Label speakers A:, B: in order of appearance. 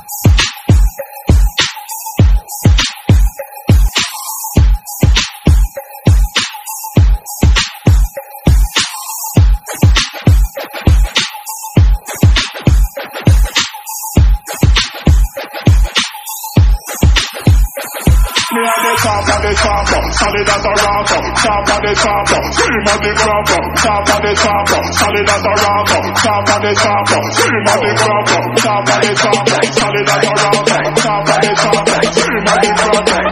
A: Me and the top of the chopper, solid as a rocker. Top of the chopper, scream of the cropper. Top of the chopper, solid as a rocker. Top of the chopper, scream of the cropper. Top of the chopper, solid as a rocker. Top of the chopper, scream of the cropper.